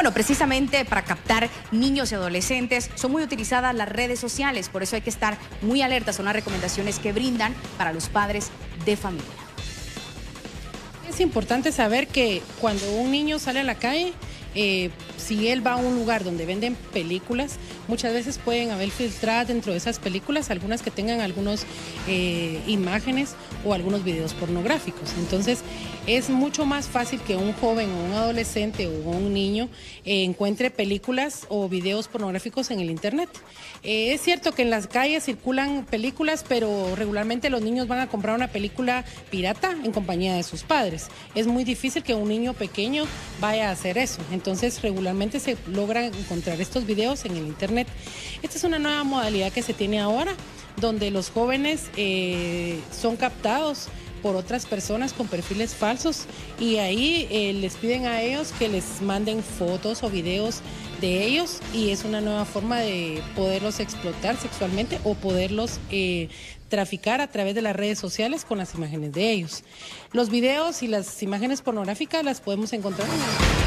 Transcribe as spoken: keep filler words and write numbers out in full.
Bueno, precisamente para captar niños y adolescentes son muy utilizadas las redes sociales, por eso hay que estar muy alertas, son las recomendaciones que brindan para los padres de familia. Es importante saber que cuando un niño sale a la calle, eh, si él va a un lugar donde venden películas, muchas veces pueden haber filtradas dentro de esas películas, algunas que tengan algunas eh, imágenes o algunos videos pornográficos. Entonces es mucho más fácil que un joven o un adolescente o un niño eh, encuentre películas o videos pornográficos en el internet. Eh, es cierto que en las calles circulan películas, pero regularmente los niños van a comprar una película pirata en compañía de sus padres. Es muy difícil que un niño pequeño vaya a hacer eso. Entonces regularmente se logran encontrar estos videos en el internet. Esta es una nueva modalidad que se tiene ahora, donde los jóvenes eh, son captados por otras personas con perfiles falsos y ahí eh, les piden a ellos que les manden fotos o videos de ellos, y es una nueva forma de poderlos explotar sexualmente o poderlos eh, traficar a través de las redes sociales con las imágenes de ellos. Los videos y las imágenes pornográficas las podemos encontrar en